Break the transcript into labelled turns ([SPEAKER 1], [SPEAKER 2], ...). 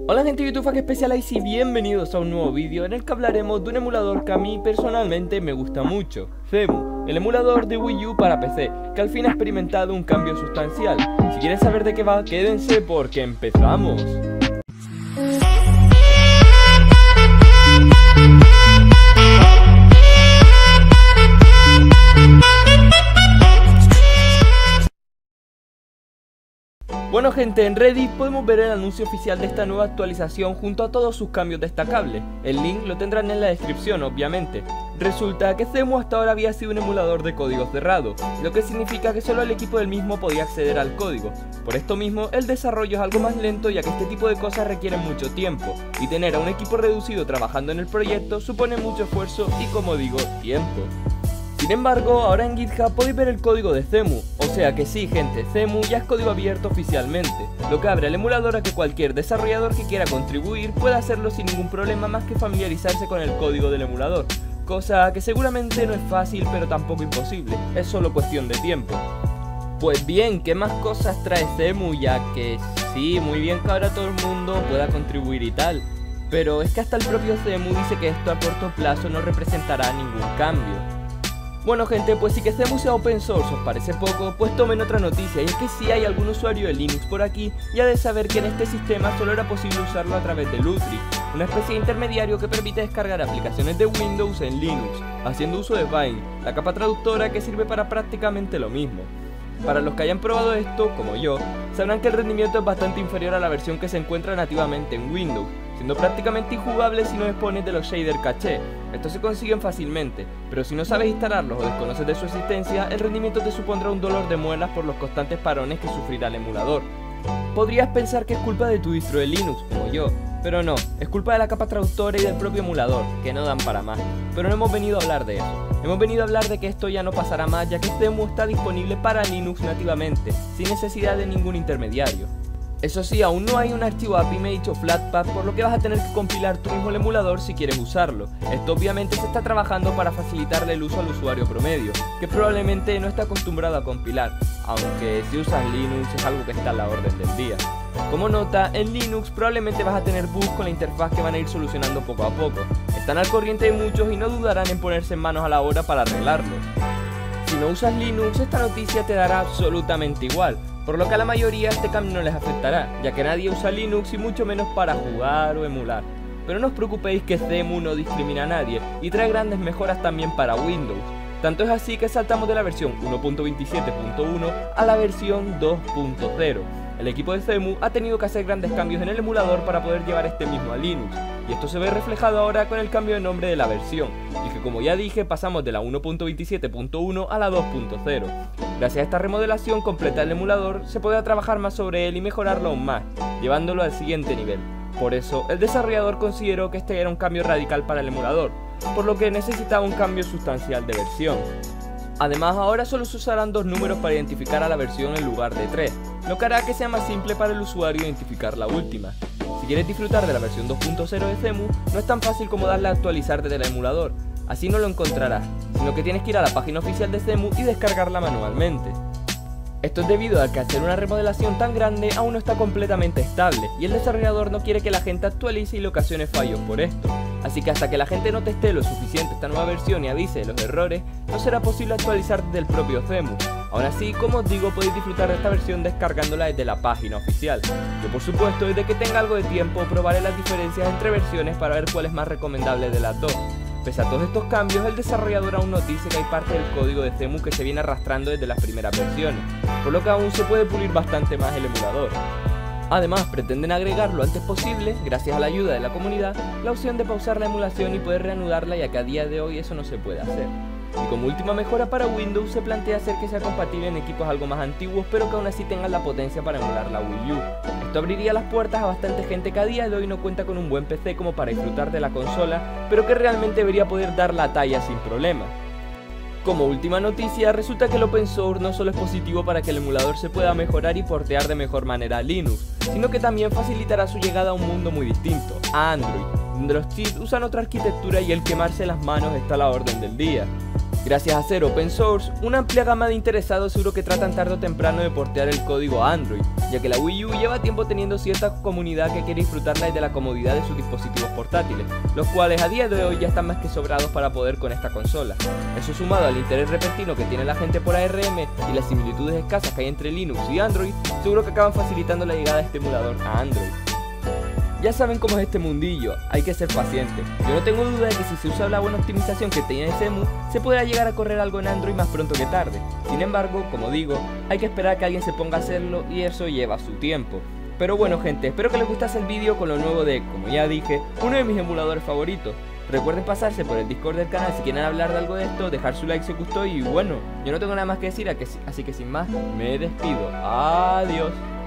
[SPEAKER 1] Hola gente de YouTube, que Specialized y bienvenidos a un nuevo vídeo en el que hablaremos de un emulador que a mí personalmente me gusta mucho, Cemu, el emulador de Wii U para PC, que al fin ha experimentado un cambio sustancial. Si quieren saber de qué va, quédense porque empezamos. Bueno gente, en Reddit podemos ver el anuncio oficial de esta nueva actualización junto a todos sus cambios destacables. El link lo tendrán en la descripción, obviamente. Resulta que Cemu hasta ahora había sido un emulador de código cerrado, lo que significa que solo el equipo del mismo podía acceder al código. Por esto mismo, el desarrollo es algo más lento, ya que este tipo de cosas requieren mucho tiempo, y tener a un equipo reducido trabajando en el proyecto supone mucho esfuerzo y, como digo, tiempo. Sin embargo, ahora en GitHub podéis ver el código de Cemu, o sea que sí gente, Cemu ya es código abierto oficialmente, lo que abre al emulador a que cualquier desarrollador que quiera contribuir pueda hacerlo sin ningún problema más que familiarizarse con el código del emulador, cosa que seguramente no es fácil pero tampoco imposible, es solo cuestión de tiempo. Pues bien, ¿qué más cosas trae Cemu? Ya que sí, muy bien que ahora todo el mundo pueda contribuir y tal, pero es que hasta el propio Cemu dice que esto a corto plazo no representará ningún cambio. Bueno gente, pues si que Cemu sea open source os parece poco, pues tomen otra noticia, y es que si hay algún usuario de Linux por aquí, ya de saber que en este sistema solo era posible usarlo a través de Lutri, una especie de intermediario que permite descargar aplicaciones de Windows en Linux, haciendo uso de Vine, la capa traductora que sirve para prácticamente lo mismo. Para los que hayan probado esto, como yo, sabrán que el rendimiento es bastante inferior a la versión que se encuentra nativamente en Windows, siendo prácticamente injugable si no dispones de los shaders caché. Estos se consiguen fácilmente, pero si no sabes instalarlos o desconoces de su existencia, el rendimiento te supondrá un dolor de muelas por los constantes parones que sufrirá el emulador. Podrías pensar que es culpa de tu distro de Linux, como yo, pero no, es culpa de la capa traductora y del propio emulador, que no dan para más. Pero no hemos venido a hablar de eso, hemos venido a hablar de que esto ya no pasará más, ya que Cemu está disponible para Linux nativamente, sin necesidad de ningún intermediario. Eso sí, aún no hay un archivo AppImage o Flatpak, por lo que vas a tener que compilar tú mismo el emulador si quieres usarlo. Esto obviamente se está trabajando para facilitarle el uso al usuario promedio, que probablemente no está acostumbrado a compilar, aunque si usas Linux es algo que está a la orden del día. Como nota, en Linux probablemente vas a tener bugs con la interfaz que van a ir solucionando poco a poco. Están al corriente de muchos y no dudarán en ponerse manos a la obra para arreglarlos. Si no usas Linux, esta noticia te dará absolutamente igual, por lo que a la mayoría este cambio no les afectará, ya que nadie usa Linux y mucho menos para jugar o emular. Pero no os preocupéis que Cemu no discrimina a nadie y trae grandes mejoras también para Windows. Tanto es así que saltamos de la versión 1.27.1 a la versión 2.0. El equipo de Cemu ha tenido que hacer grandes cambios en el emulador para poder llevar este mismo a Linux, y esto se ve reflejado ahora con el cambio de nombre de la versión, y que como ya dije pasamos de la 1.27.1 a la 2.0. Gracias a esta remodelación completa del emulador se podrá trabajar más sobre él y mejorarlo aún más, llevándolo al siguiente nivel. Por eso el desarrollador consideró que este era un cambio radical para el emulador, por lo que necesitaba un cambio sustancial de versión. Además, ahora solo se usarán 2 números para identificar a la versión en lugar de 3, lo que hará que sea más simple para el usuario identificar la última. Si quieres disfrutar de la versión 2.0 de Cemu, no es tan fácil como darle a actualizar desde el emulador, así no lo encontrarás, sino que tienes que ir a la página oficial de Cemu y descargarla manualmente. Esto es debido a que hacer una remodelación tan grande aún no está completamente estable, y el desarrollador no quiere que la gente actualice y le ocasione fallos por esto. Así que hasta que la gente no teste lo suficiente esta nueva versión y avise de los errores, no será posible actualizar desde el propio Cemu. Aún así, como os digo, podéis disfrutar de esta versión descargándola desde la página oficial. Yo por supuesto, desde que tenga algo de tiempo, probaré las diferencias entre versiones para ver cuál es más recomendable de las dos. Pese a todos estos cambios, el desarrollador aún nos dice que hay parte del código de Cemu que se viene arrastrando desde las primeras versiones, por lo que aún se puede pulir bastante más el emulador. Además, pretenden agregar lo antes posible, gracias a la ayuda de la comunidad, la opción de pausar la emulación y poder reanudarla, ya que a día de hoy eso no se puede hacer. Y como última mejora para Windows se plantea hacer que sea compatible en equipos algo más antiguos, pero que aún así tengan la potencia para emular la Wii U. Esto abriría las puertas a bastante gente que a día de hoy no cuenta con un buen PC como para disfrutar de la consola, pero que realmente debería poder dar la talla sin problema. Como última noticia, resulta que el open source no solo es positivo para que el emulador se pueda mejorar y portear de mejor manera a Linux, sino que también facilitará su llegada a un mundo muy distinto, a Android, donde los chips usan otra arquitectura y el quemarse las manos está a la orden del día. Gracias a ser open source, una amplia gama de interesados seguro que tratan tarde o temprano de portear el código a Android, ya que la Wii U lleva tiempo teniendo cierta comunidad que quiere disfrutarla desde la comodidad de sus dispositivos portátiles, los cuales a día de hoy ya están más que sobrados para poder con esta consola. Eso sumado al interés repentino que tiene la gente por ARM y las similitudes escasas que hay entre Linux y Android, seguro que acaban facilitando la llegada de este emulador a Android. Ya saben cómo es este mundillo, hay que ser paciente. Yo no tengo duda de que si se usa la buena optimización que tiene CEMU, se podrá llegar a correr algo en Android más pronto que tarde. Sin embargo, como digo, hay que esperar a que alguien se ponga a hacerlo y eso lleva su tiempo. Pero bueno gente, espero que les gustase el vídeo con lo nuevo de, como ya dije, uno de mis emuladores favoritos. Recuerden pasarse por el Discord del canal si quieren hablar de algo de esto, dejar su like si os gustó y bueno, yo no tengo nada más que decir, así que sin más, me despido. Adiós.